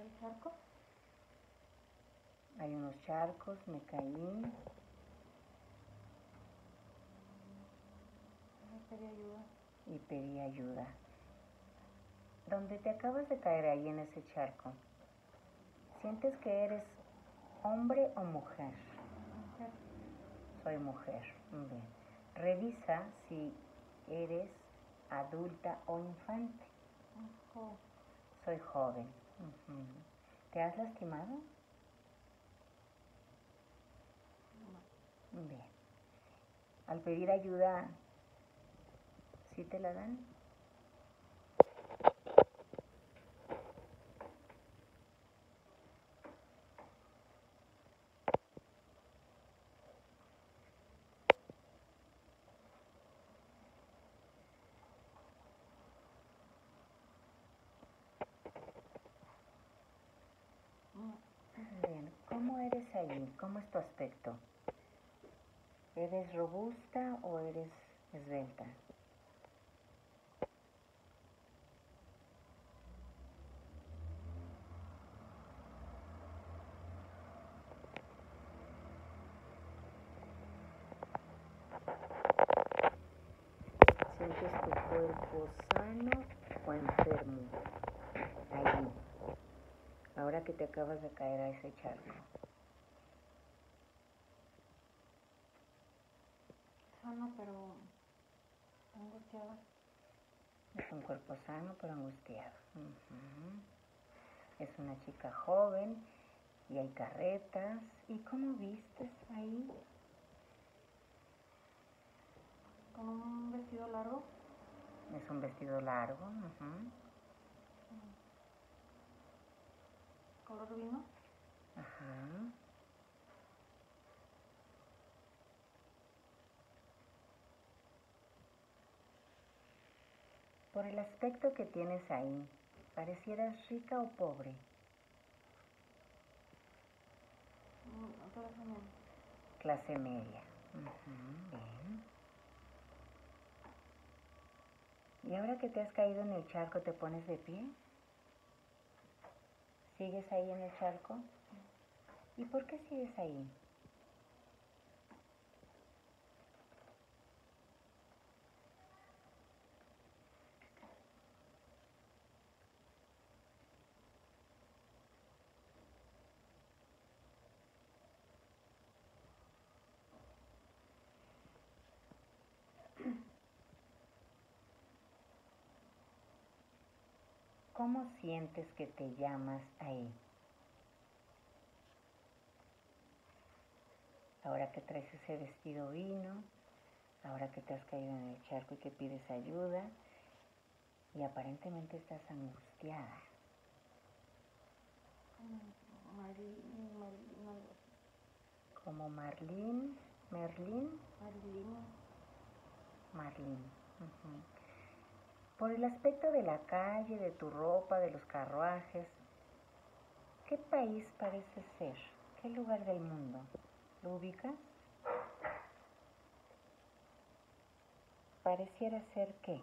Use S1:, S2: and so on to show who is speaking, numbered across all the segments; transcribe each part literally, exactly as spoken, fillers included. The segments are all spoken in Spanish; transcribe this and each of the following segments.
S1: ¿Hay charcos?
S2: Hay unos charcos, me caí.
S1: Pedí ayuda.
S2: Y pedí ayuda. Donde te acabas de caer ahí en ese charco, ¿sientes que eres hombre o mujer?
S1: Mujer.
S2: Soy mujer. Bien. Revisa si eres adulta o infante.
S1: Joven.
S2: Soy joven. Uh-huh. ¿Te has lastimado?
S1: No.
S2: Bien. Al pedir ayuda, ¿sí te la dan? Bien, ¿cómo eres ahí? ¿Cómo es tu aspecto? ¿Eres robusta o eres esbelta? ¿Sientes tu cuerpo sano o enfermo? Ahí. Ahora que te acabas de caer a ese charco.
S1: Sano, pero angustiada.
S2: Es un cuerpo sano, pero angustiado. Uh-huh. Es una chica joven y hay carretas. ¿Y cómo vistes ahí?
S1: Con un vestido largo.
S2: Es un vestido largo. Uh-huh.
S1: Color vino.
S2: Ajá. Por el aspecto que tienes ahí, ¿parecieras rica o pobre?
S1: Mm, clase media.
S2: Clase media. Uh-huh. Bien. ¿Y ahora que te has caído en el charco, te pones de pie? ¿Sigues ahí en el charco? ¿Y por qué sigues ahí? ¿Cómo sientes que te llamas ahí? Ahora que traes ese vestido vino, ahora que te has caído en el charco y que pides ayuda, y aparentemente estás angustiada.
S1: Marlene, Marlene, algo así.
S2: Como Marlene, Merlín,
S1: Marlene.
S2: Marlene. Uh-huh. Por el aspecto de la calle, de tu ropa, de los carruajes, ¿qué país parece ser? ¿Qué lugar del mundo? ¿Lo ubicas? Pareciera ser qué.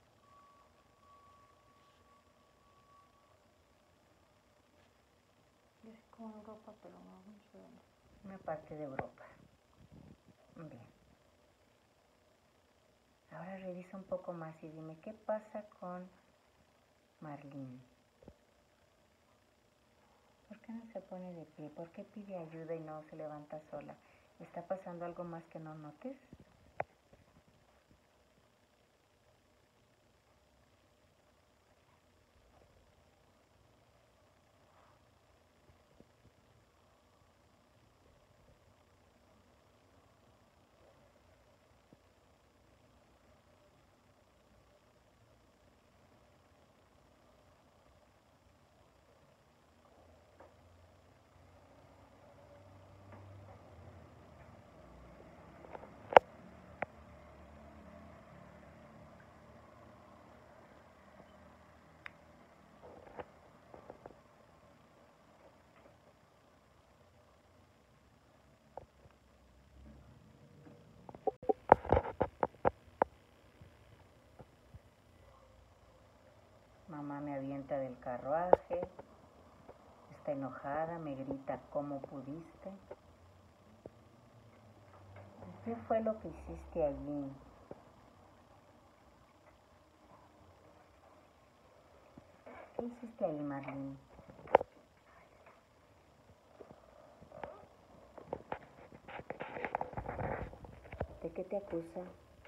S1: Es como Europa, pero no, no sé dónde.
S2: Una parte de Europa. Bien. Ahora revisa un poco más y dime, ¿qué pasa con Marlene? ¿Por qué no se pone de pie? ¿Por qué pide ayuda y no se levanta sola? ¿Está pasando algo más que no notes? Mamá me avienta del carruaje. está enojada, me grita, ¿cómo pudiste? ¿Qué fue lo que hiciste allí? ¿Qué hiciste ahí, Marlene? ¿De qué te acusa?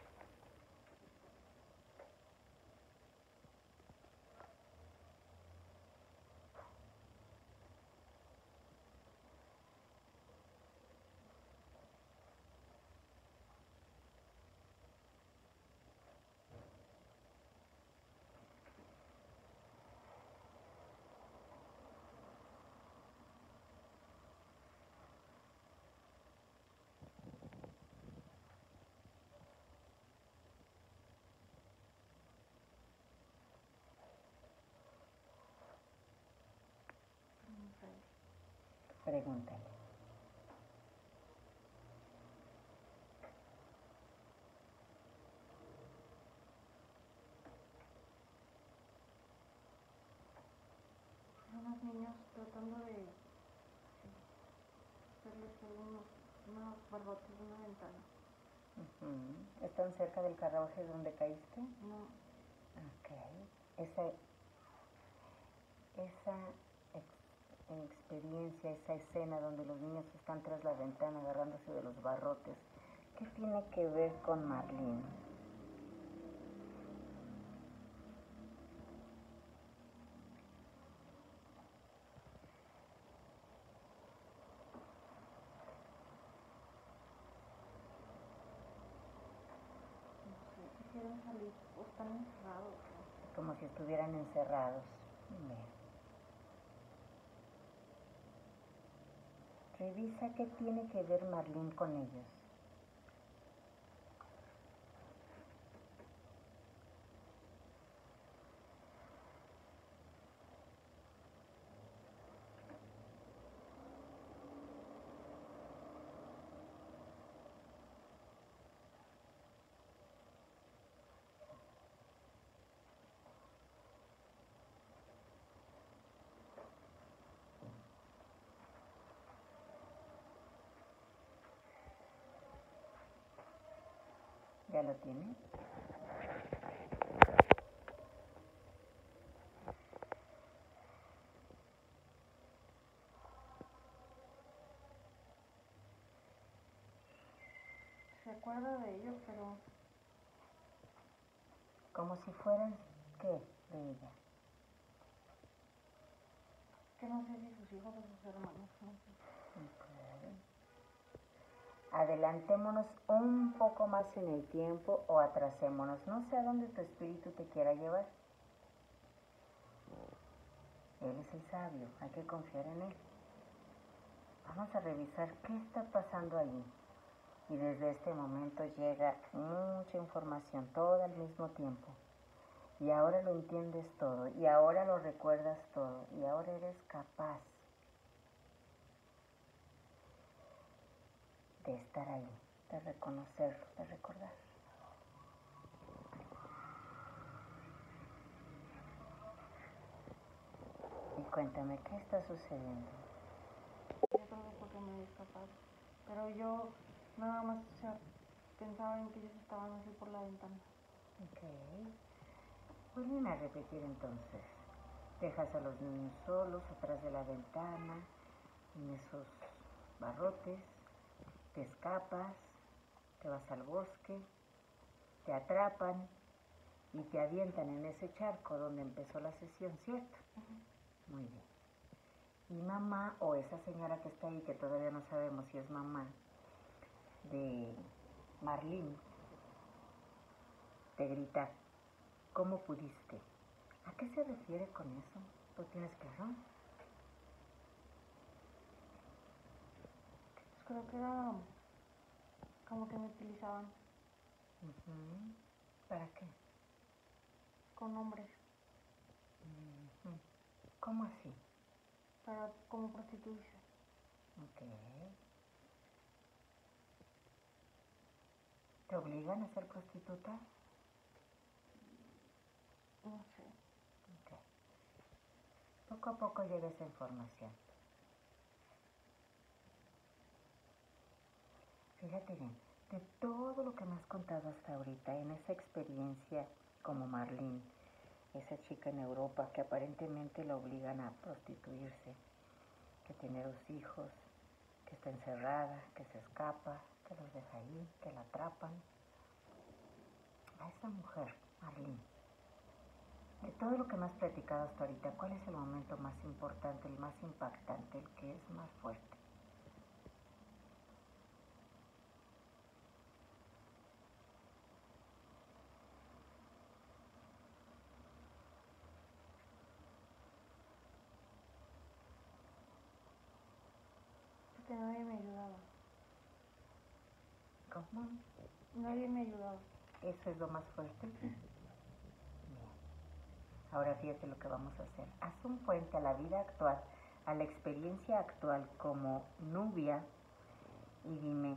S1: No sé.
S2: Pregúntale.
S1: Son unos niños tratando de hacerles unos, unos barrotes de una ventana.
S2: Uh-huh. ¿Están cerca del carruaje donde caíste?
S1: No.
S2: Ok. Esa, esa ex, experiencia, esa escena donde los niños están tras la ventana agarrándose de los barrotes, ¿qué tiene que ver con Marlene?
S1: Quisieron salir o están encerrados. ¿No?
S2: Como si estuvieran encerrados. Bien. Revisa qué tiene que ver Marlene con ellos. ¿Ya lo tiene?
S1: Se acuerda de ellos, pero...
S2: Como si fueran, ¿qué? De ella.
S1: Que no sé si sus hijos o sus hermanos, no sé.
S2: Okay. Adelantémonos un poco más en el tiempo o atrasémonos. No sé a dónde tu espíritu te quiera llevar. Él es el sabio, hay que confiar en él. Vamos a revisar qué está pasando allí. Y desde este momento llega mucha información, todo al mismo tiempo. Y ahora lo entiendes todo, y ahora lo recuerdas todo, y ahora eres capaz de estar ahí, de reconocerlo, de recordar. Y cuéntame, ¿qué está sucediendo?
S1: Yo creo que es porque me es capaz. Pero yo nada más, o sea, pensaba en que ellos estaban así por la ventana.
S2: Ok. Vuelven a repetir entonces. Dejas a los niños solos atrás de la ventana, en esos barrotes, te escapas, te vas al bosque, te atrapan y te avientan en ese charco donde empezó la sesión, ¿cierto? Uh-huh. Muy bien. Y mamá, o esa señora que está ahí, que todavía no sabemos si es mamá, de Marlene, te grita, ¿cómo pudiste? ¿A qué se refiere con eso? ¿Tú tienes claro?
S1: Pues creo que era como que me utilizaban.
S2: Uh-huh. ¿Para qué?
S1: Con hombres.
S2: Uh-huh. ¿Cómo así?
S1: Para, como prostituirse.
S2: Ok. ¿Te obligan a ser prostituta?
S1: No sé.
S2: Ok. Poco a poco llega esa información. Fíjate bien, de todo lo que me has contado hasta ahorita, en esa experiencia como Marlene, esa chica en Europa que aparentemente la obligan a prostituirse, que tiene dos hijos, que está encerrada, que se escapa, que los deja ahí, que la atrapan. A esa mujer, Marlene, de todo lo que me has platicado hasta ahorita, ¿cuál es el momento más importante, el más impactante, el que es más fuerte?
S1: Porque nadie me ayudaba.
S2: ¿Cómo?
S1: Nadie me ayudaba.
S2: ¿Eso es lo más fuerte? Bien. Ahora fíjate lo que vamos a hacer. Haz un puente a la vida actual, a la experiencia actual como Nubia y dime,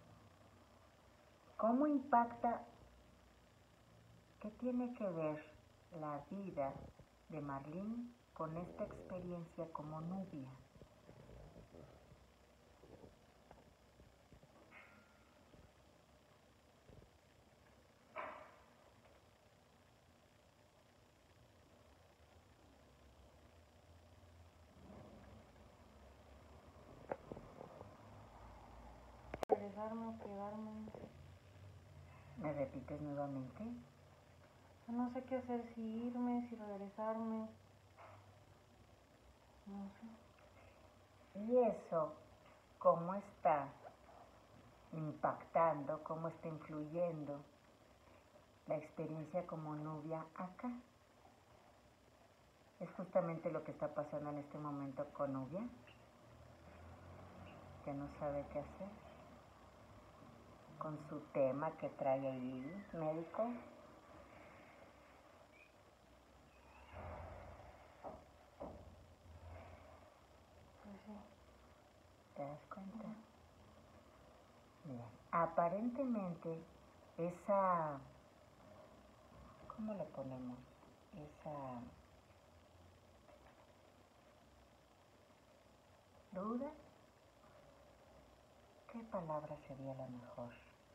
S2: ¿cómo impacta, qué tiene que ver la vida de Marlene con esta experiencia como Nubia?
S1: Regresarme o quedarme.
S2: ¿Me repites nuevamente?
S1: No sé qué hacer, si irme, si regresarme. No sé.
S2: Y eso, ¿cómo está impactando, cómo está influyendo la experiencia como Nubia acá? Es justamente lo que está pasando en este momento con Nubia, que no sabe qué hacer con su tema que trae ahí, médico.
S1: Pues sí.
S2: ¿Te das cuenta? Bien. Aparentemente, esa, ¿cómo le ponemos? Esa duda, ¿qué palabra sería la mejor?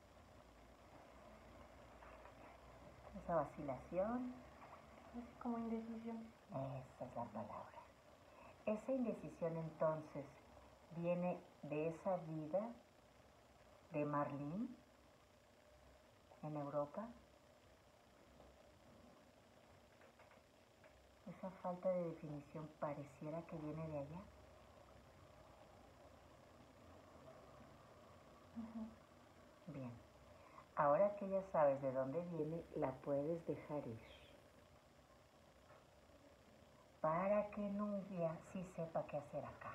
S2: Esa vacilación.
S1: Es como indecisión.
S2: Esa es la palabra. Esa indecisión entonces viene de esa vida de Marlene en Europa. Esa falta de definición pareciera que viene de allá.
S1: Uh-huh.
S2: Bien. Ahora que ya sabes de dónde viene, la puedes dejar ir. Para que Nubia sí sepa qué hacer acá.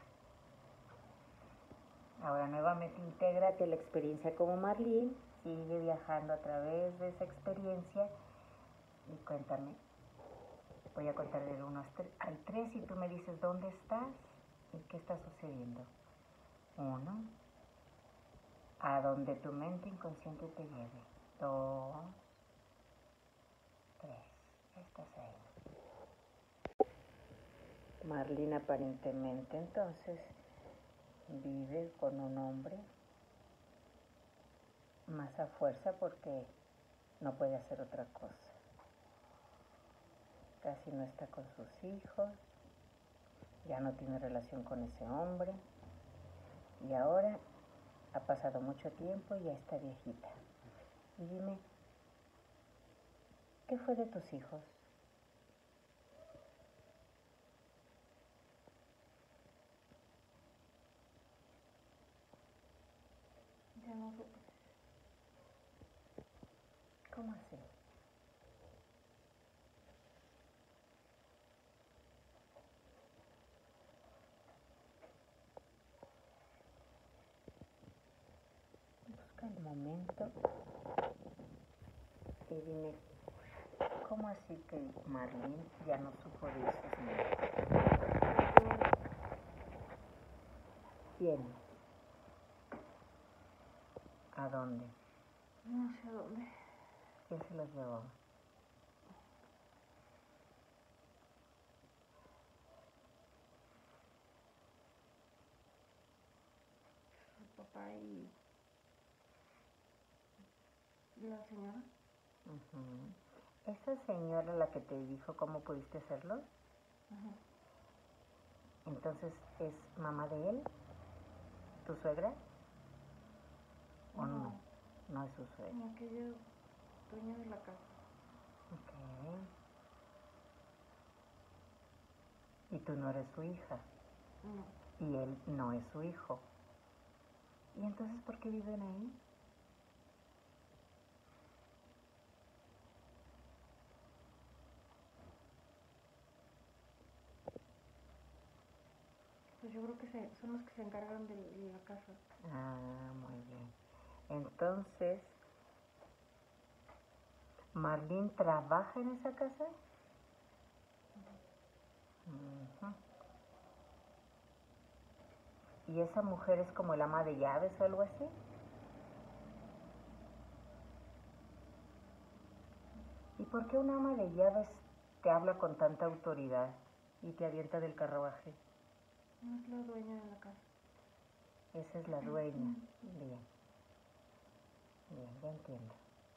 S2: Ahora nuevamente intégrate la experiencia como Marlene, sigue viajando a través de esa experiencia y cuéntame. Voy a contar del uno al tres y tú me dices dónde estás y qué está sucediendo. Uno, a donde tu mente inconsciente te lleve. Dos, tres, estás ahí. Marlene aparentemente entonces vive con un hombre más a fuerza porque no puede hacer otra cosa. Casi no está con sus hijos, ya no tiene relación con ese hombre y ahora ha pasado mucho tiempo y ya está viejita. Y dime, ¿qué fue de tus hijos?
S1: Ya no sé.
S2: ¿Cómo así? Busca el momento y dime, ¿cómo así que Marlene ya no supo de esos niños? ¿Quién? ¿A dónde?
S1: No sé a dónde.
S2: ¿Quién se los llevó?
S1: papá y, y la señora.
S2: Uh-huh. ¿Esa señora la que te dijo cómo pudiste hacerlo?
S1: Uh-huh.
S2: Entonces, ¿es mamá de él? ¿Tu suegra? ¿O no? No, no es su suegra.
S1: No, que ella es dueña de la casa.
S2: Ok. ¿Y tú no eres su hija?
S1: No.
S2: Y él no es su hijo. ¿Y entonces por qué viven ahí?
S1: Pues yo creo que se, son los que se encargan de, de la casa.
S2: Ah, muy bien. Entonces, ¿Marlene trabaja en esa casa? Uh-huh. Uh-huh. ¿Y esa mujer es como el ama de llaves o algo así? ¿Y por qué una ama de llaves te habla con tanta autoridad y te avienta del carruaje?
S1: No es la dueña de la casa.
S2: Esa es la dueña. Bien. Bien, ya entiendo.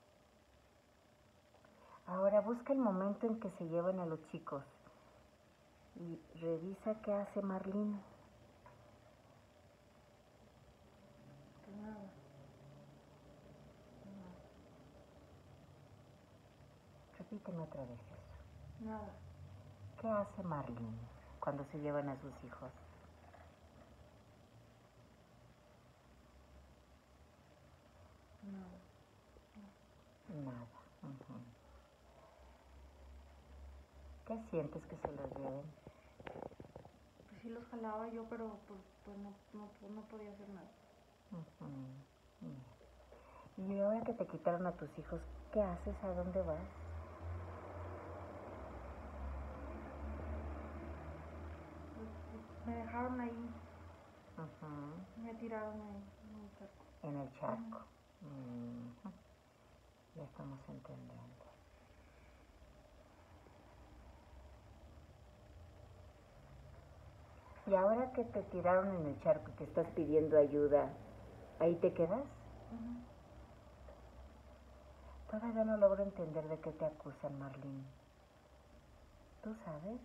S2: Ahora busca el momento en que se llevan a los chicos y revisa qué hace Marlene.
S1: Pues nada. Nada.
S2: Repíteme otra vez eso.
S1: Nada.
S2: ¿Qué hace Marlene cuando se llevan a sus hijos?
S1: Nada.
S2: Nada. Uh-huh. ¿Qué sientes que se los lleven?
S1: Pues sí los jalaba yo, pero pues, pues no, no, pues no podía hacer nada.
S2: Uh-huh. Uh-huh. Y ahora que te quitaron a tus hijos, ¿qué haces? ¿A dónde vas?
S1: Pues, pues, me dejaron ahí.
S2: Uh-huh.
S1: Me tiraron ahí en el charco.
S2: En el charco. Uh-huh. Ya estamos entendiendo. Y ahora que te tiraron en el charco y que estás pidiendo ayuda, ¿ahí te quedas?
S1: Uh-huh.
S2: Todavía no logro entender de qué te acusan, Marlene. ¿Tú sabes?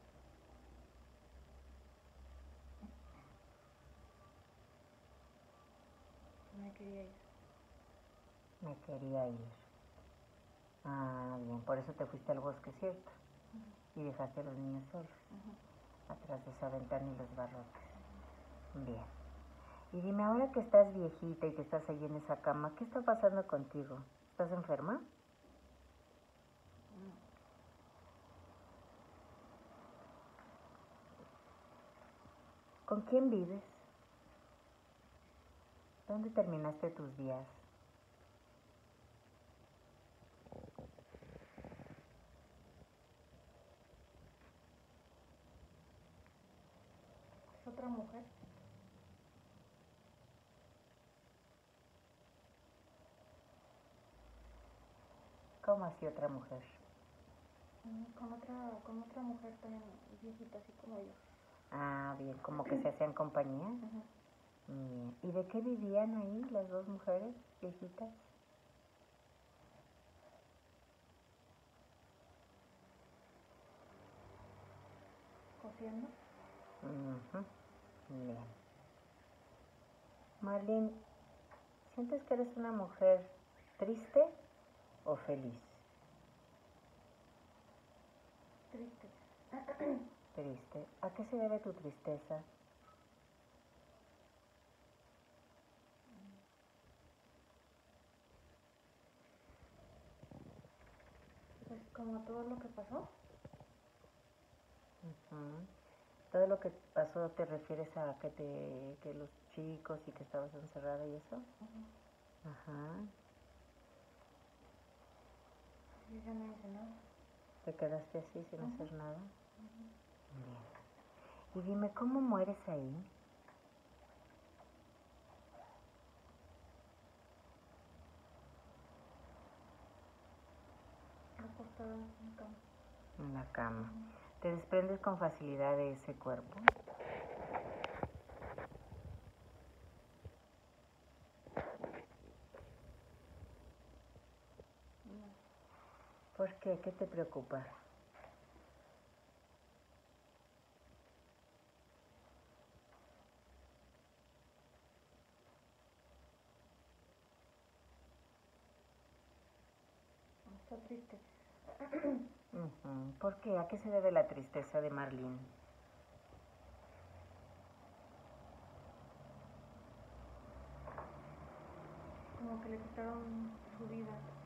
S1: Me quería ir.
S2: Me quería ir. Ah, bien, por eso te fuiste al bosque, ¿cierto? Uh-huh. Y dejaste a los niños solos. Uh-huh. Atrás de esa ventana y los barrotes. Uh-huh. Bien. Y dime, ahora que estás viejita y que estás ahí en esa cama, ¿qué está pasando contigo? ¿Estás enferma?
S1: No.
S2: ¿Con quién vives? ¿Dónde terminaste tus días?
S1: ¿Es otra mujer?
S2: ¿Cómo así otra mujer?
S1: Con otra, con otra mujer también viejita, así como yo.
S2: Ah, bien, como que se hacían compañía.
S1: Uh-huh.
S2: Bien. ¿Y de qué vivían ahí las dos mujeres viejitas?
S1: Cosiendo.
S2: Uh-huh. Bien. Marlene, ¿sientes que eres una mujer triste o feliz?
S1: Triste.
S2: Triste. ¿A qué se debe tu tristeza?
S1: Pues como todo lo que pasó.
S2: Uh-huh. ¿Todo lo que pasó te refieres a que te que los chicos y que estabas encerrada y eso?
S1: Uh-huh.
S2: Ajá.
S1: Yo ya no hice nada.
S2: ¿Te quedaste así sin
S1: Uh-huh.
S2: hacer nada?
S1: Uh-huh.
S2: Bien. Y dime, ¿cómo mueres ahí?
S1: Acostada en la cama.
S2: En la cama.
S1: Uh-huh.
S2: ¿Te desprendes con facilidad de ese cuerpo? ¿Por qué? ¿Qué te preocupa?
S1: Está triste.
S2: Uh-huh. ¿Por qué? ¿A qué se debe la tristeza de Marlene?
S1: Como que le quitaron su vida.